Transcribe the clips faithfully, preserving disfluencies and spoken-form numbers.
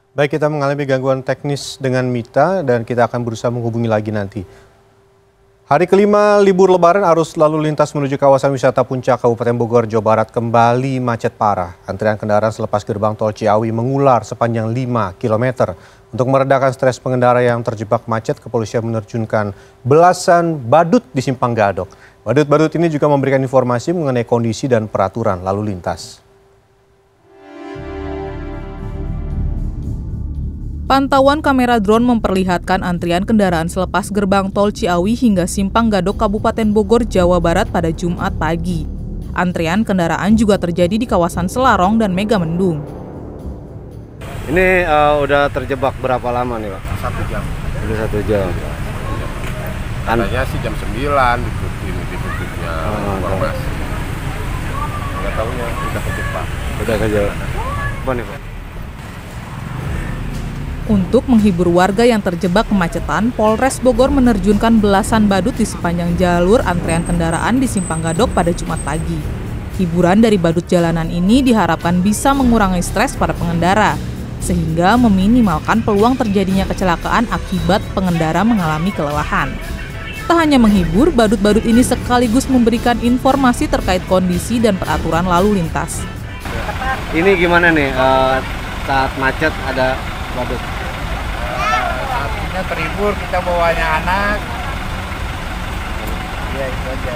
Baik, kita mengalami gangguan teknis dengan Mita dan kita akan berusaha menghubungi lagi nanti. Hari kelima libur lebaran, arus lalu lintas menuju kawasan wisata Puncak Kabupaten Bogor, Jawa Barat kembali macet parah. Antrian kendaraan selepas gerbang tol Ciawi mengular sepanjang lima kilometer. Untuk meredakan stres pengendara yang terjebak macet, kepolisian menerjunkan belasan badut di Simpang Gadok. Badut-badut ini juga memberikan informasi mengenai kondisi dan peraturan lalu lintas. Pantauan kamera drone memperlihatkan antrian kendaraan selepas gerbang tol Ciawi hingga Simpang Gadok, Kabupaten Bogor, Jawa Barat pada Jumat pagi. Antrian kendaraan juga terjadi di kawasan Selarong dan Megamendung. Ini uh, udah terjebak berapa lama nih, Pak? Satu jam. Udah satu jam. Katanya sih jam sembilan ditutup ditutupnya oh, informasi. Nggak tahunya udah kejebak. Udah kejebak. Apa nih, Pak? Untuk menghibur warga yang terjebak kemacetan, Polres Bogor menerjunkan belasan badut di sepanjang jalur antrean kendaraan di Simpang Gadok pada Jumat pagi. Hiburan dari badut jalanan ini diharapkan bisa mengurangi stres para pengendara, sehingga meminimalkan peluang terjadinya kecelakaan akibat pengendara mengalami kelelahan. Tak hanya menghibur, badut-badut ini sekaligus memberikan informasi terkait kondisi dan peraturan lalu lintas. Ini gimana nih uh, saat macet ada badut? Saatnya terhibur, kita bawanya anak. Ya itu aja.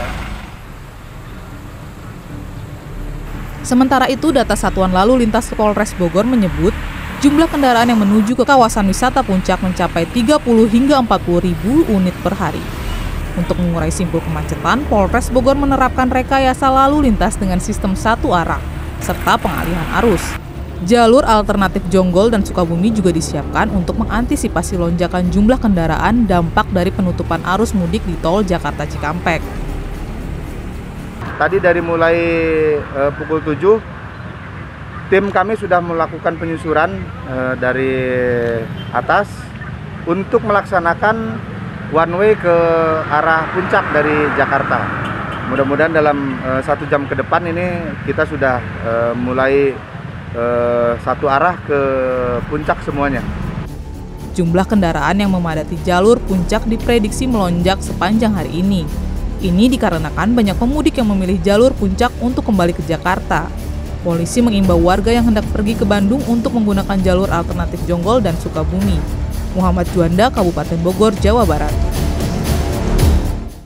Sementara itu, data Satuan Lalu Lintas Polres Bogor menyebut jumlah kendaraan yang menuju ke kawasan wisata Puncak mencapai tiga puluh hingga empat puluh ribu unit per hari. Untuk mengurai simpul kemacetan, Polres Bogor menerapkan rekayasa lalu lintas dengan sistem satu arah serta pengalihan arus. Jalur alternatif Jonggol dan Sukabumi juga disiapkan untuk mengantisipasi lonjakan jumlah kendaraan dampak dari penutupan arus mudik di tol Jakarta Cikampek. Tadi dari mulai uh, pukul tujuh, tim kami sudah melakukan penyusuran uh, dari atas untuk melaksanakan one way ke arah puncak dari Jakarta. Mudah-mudahan dalam uh, satu jam ke depan ini kita sudah uh, mulai Uh, satu arah ke puncak semuanya. Jumlah kendaraan yang memadati jalur puncak diprediksi melonjak sepanjang hari ini. Ini dikarenakan banyak pemudik yang memilih jalur puncak untuk kembali ke Jakarta. Polisi mengimbau warga yang hendak pergi ke Bandung untuk menggunakan jalur alternatif Jonggol dan Sukabumi. Muhammad Juanda, Kabupaten Bogor, Jawa Barat.